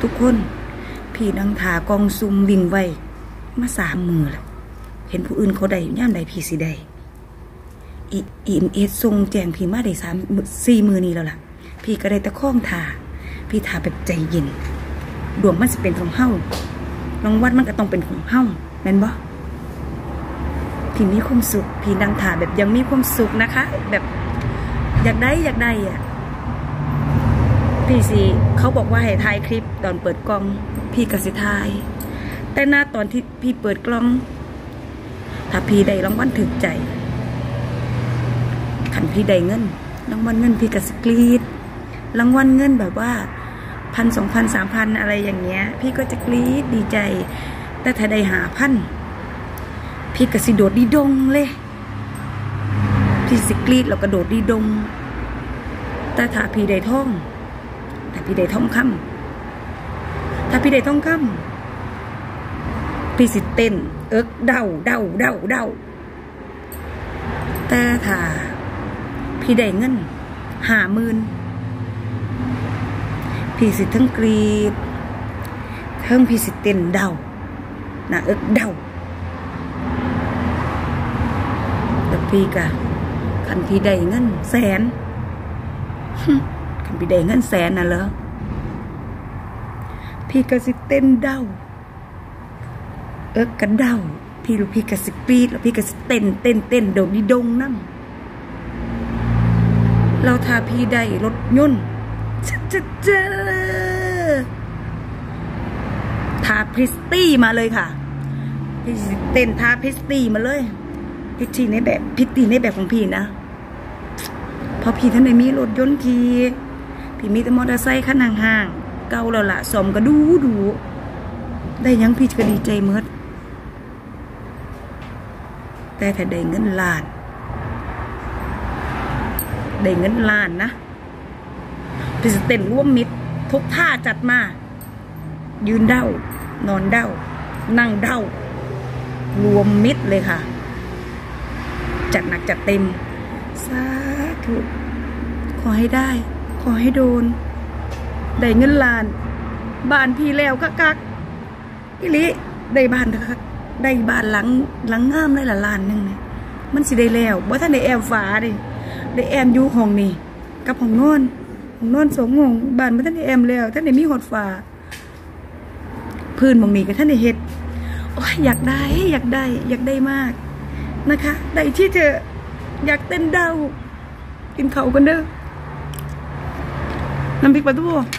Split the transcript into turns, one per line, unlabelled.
ทุกคนพี่นั่งถากองซุ่มวิ่งไว้มา3 มือแล้วเห็นผู้อื่นเขาได้ย่ามใดพี่สิได้EMS ส่งแจ้งพี่มาได้3-4 มือนี้แล้วล่ะพี่ก็ได้ตะข้องถาพี่ถาแบบใจเย็นดวงมันจะเป็นของเฮารางวัลมันก็ต้องเป็นของเฮาแม่นบ่พี่มีความสุขพี่นั่งถาแบบยังมีความสุขนะคะแบบอยากได้อ่ะพี่สิเขาบอกว่าให้ถ่ายคลิปตอนเปิดกล้องพี่ก็สิถ่ายแต่หน้าตอนที่พี่เปิดกล้องถ้าพี่ได้รางวัลถึกใจขันพี่ได้เงินรางวัลเงินพี่ก็สกรีดรางวัลเงินแบบว่า1,000 2,000 3,000อะไรอย่างเงี้ยพี่ก็จะกรีดดีใจแต่ถ้าได้5,000พี่ก็สิโดดดีดงเลยพี่สกรีดแล้วก็โดดดีดงแต่ถ้าพี่ได้ทองถ้าพี่ได้ทองคำพี่สิเต้นเดาแต่ถ้าพี่ได้เงิน50,000พี่สิทั้งกรีดทั้งพี่สิเต้นเดานะเดาแต่พี่กะคันพี่ได้เงิน100,000คันพี่ได้เงิน100,000น่ะเหรอพี่ก็สิเต้นเดากระเดาพี่ก็สิกรีดแล้วพี่ก็สิเต้นโดดดีดงนั่งเราถ้าพี่ได้รถยนต์ทาพริสตี้มาเลยค่ะพี่เต้นทาพริสตี้มาเลยพิตตี้ในแบบของพี่นะเพราะพี่ท่านไม่มีรถยนต์พี่มีแต่มอเตอร์ไซค์คันห่างๆเก่าแล้วล่ะสมก็ดูได้ยังพี่ก็ดีใจเมื่อแต่ถ้าได้เงินล้านนะพี่จะเต้นร่วมมิตรทุกท่าจัดมายืนเด้านอนเด้านั่งเด้ารวมมิตรเลยค่ะจัดหนักจัดเต็มสาธุขอให้ได้ขอให้โดนได้เงินล้านบ้านพี่แล้วกักพี่ลิได้บ้านกักได้บ้านหลังงามได้ละล้านนึงเนี่ยมันสิได้แล้วว่าท่านได้แอมฟ้าดิได้แอมอยู่ห้องนี่กับห้องนอน2 ห้องบ้านมันท่านได้แอมแล้วท่านได้มีหอดฟ้าพื้นมองมีกับท่านได้เฮ็ดโอ้ยอยากได้มากนะคะได้ที่เธออยากเต้นเดากินเขากันเด้อน้ำพริกปลาทู